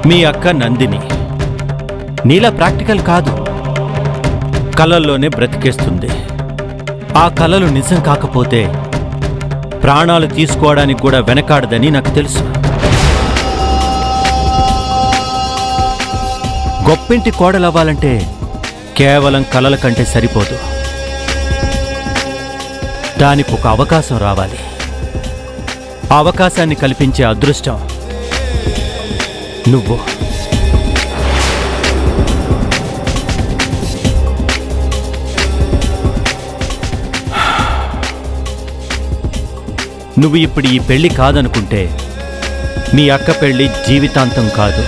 మీ అక్క నందిని నీలా ప్రాక్టికల్ కాదు, కలల్లోనే బ్రతికేస్తుంది. ఆ కలలు నిజం కాకపోతే ప్రాణాలు తీసుకోవడానికి కూడా వెనకాడదని నాకు తెలుసు. గొప్పింటి కోడలవ్వాలంటే కేవలం కలల కంటే సరిపోదు, దానికి ఒక అవకాశం రావాలి. ఆ అవకాశాన్ని కల్పించే అదృష్టం నువ్వు. నువ్వు ఇప్పుడు ఈ పెళ్లి కాదనుకుంటే మీ అక్క పెళ్లి జీవితాంతం కాదు.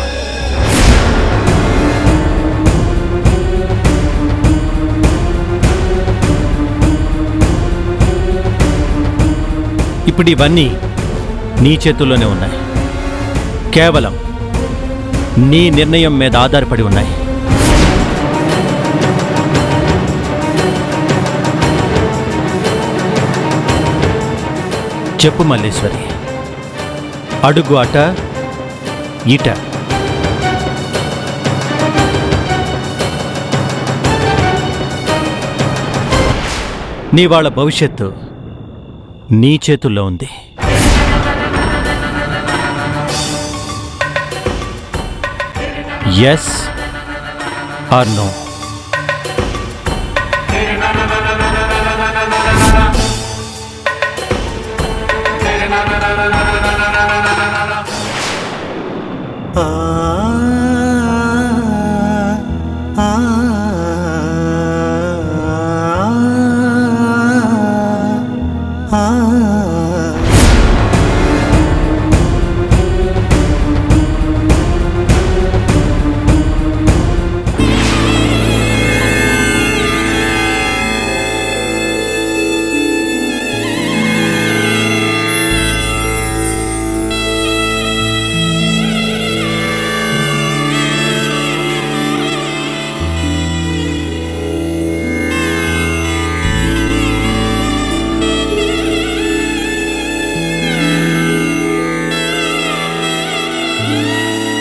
ఇప్పుడు ఇవన్నీ నీ చేతుల్లోనే ఉన్నాయి, కేవలం నీ నిర్ణయం మీద ఆధారపడి ఉన్నాయి. చెప్పు మల్లేశ్వరి, అడుగు అట ఇట. నీ వాళ్ళ భవిష్యత్తు నీ చేతుల్లో ఉంది. Yes are no?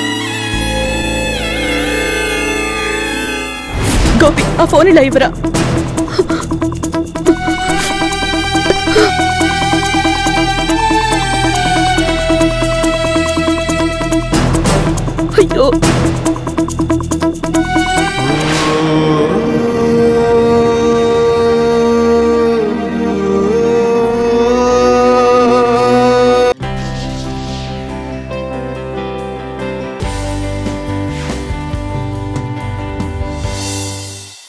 గోపి, ఆ ఫోన్ ఇలా ఇవ్వరా.